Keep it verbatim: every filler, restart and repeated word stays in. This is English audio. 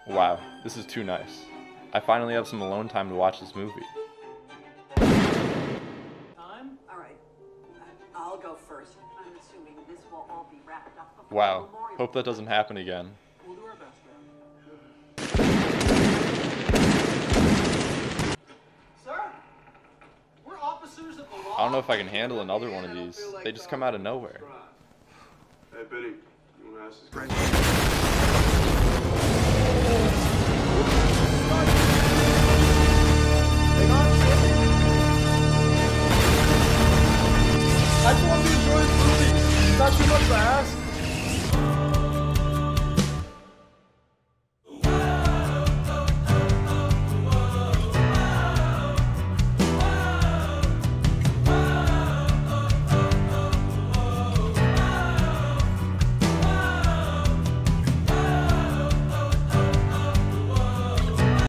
Wow, this is too nice. I finally have some alone time to watch this movie. Time? All right. I'll go first. I'm assuming this will all be wrapped up before Wow, the memorial. hope that doesn't happen again. We'll do our best, man. Sir? We're officers of the law. I don't know if I can handle another one of these. They just come out of nowhere. Hey, Benny, you want to ask this question? I just want to enjoy this movie. Not too much to ask.